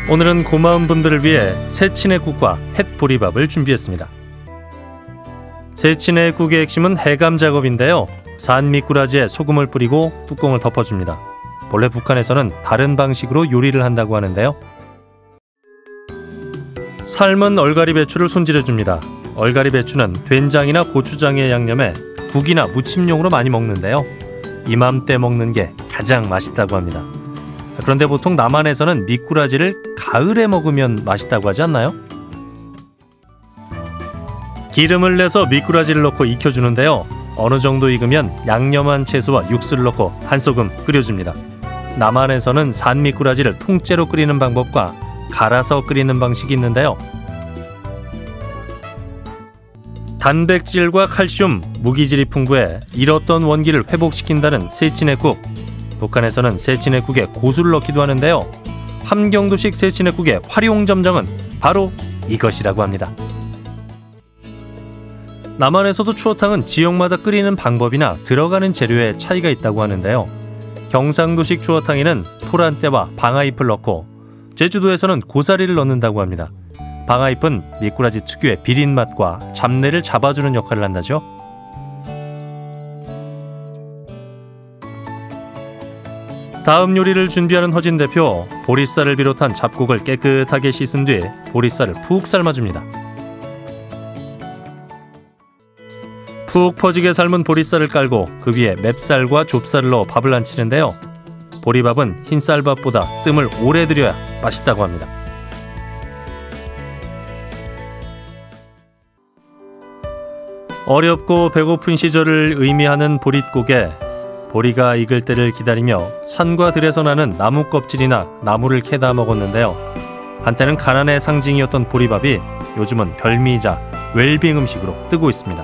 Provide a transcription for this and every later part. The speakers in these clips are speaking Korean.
오늘은 고마운 분들을 위해 새치내국과 햇보리밥을 준비했습니다. 새치내국의 핵심은 해감 작업인데요. 산 미꾸라지에 소금을 뿌리고 뚜껑을 덮어줍니다. 본래 북한에서는 다른 방식으로 요리를 한다고 하는데요. 삶은 얼갈이 배추를 손질해줍니다. 얼갈이 배추는 된장이나 고추장의 양념에 국이나 무침용으로 많이 먹는데요. 이맘때 먹는 게 가장 맛있다고 합니다. 그런데 보통 남한에서는 미꾸라지를 가을에 먹으면 맛있다고 하지 않나요? 기름을 내서 미꾸라지를 넣고 익혀주는데요. 어느 정도 익으면 양념한 채소와 육수를 넣고 한 소금 끓여줍니다. 남한에서는 산 미꾸라지를 통째로 끓이는 방법과 갈아서 끓이는 방식이 있는데요. 단백질과 칼슘, 무기질이 풍부해 잃었던 원기를 회복시킨다는 새치내국. 북한에서는 새치내국에 고수를 넣기도 하는데요. 함경도식 새치내국의 활용점정은 바로 이것이라고 합니다. 남한에서도 추어탕은 지역마다 끓이는 방법이나 들어가는 재료에 차이가 있다고 하는데요. 경상도식 추어탕에는 토란대와 방아잎을 넣고 제주도에서는 고사리를 넣는다고 합니다. 방아잎은 미꾸라지 특유의 비린 맛과 잡내를 잡아주는 역할을 한다죠. 다음 요리를 준비하는 허진 대표, 보리쌀을 비롯한 잡곡을 깨끗하게 씻은 뒤 보리쌀을 푹 삶아줍니다. 푹 퍼지게 삶은 보리쌀을 깔고 그 위에 맵쌀과 좁쌀을 넣어 밥을 안치는데요. 보리밥은 흰쌀밥보다 뜸을 오래 들여야 맛있다고 합니다. 어렵고 배고픈 시절을 의미하는 보릿고개. 보리가 익을 때를 기다리며 산과 들에서 나는 나무 껍질이나 나무를 캐다 먹었는데요. 한때는 가난의 상징이었던 보리밥이 요즘은 별미이자 웰빙 음식으로 뜨고 있습니다.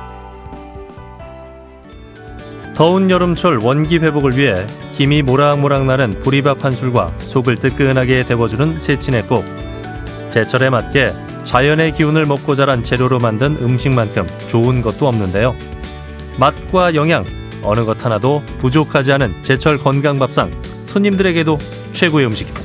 더운 여름철 원기 회복을 위해 김이 모락모락 나는 보리밥 한 술과 속을 뜨끈하게 데워주는 새치내국. 제철에 맞게 자연의 기운을 먹고 자란 재료로 만든 음식만큼 좋은 것도 없는데요. 맛과 영양, 어느 것 하나도 부족하지 않은 제철 건강밥상, 손님들에게도 최고의 음식입니다.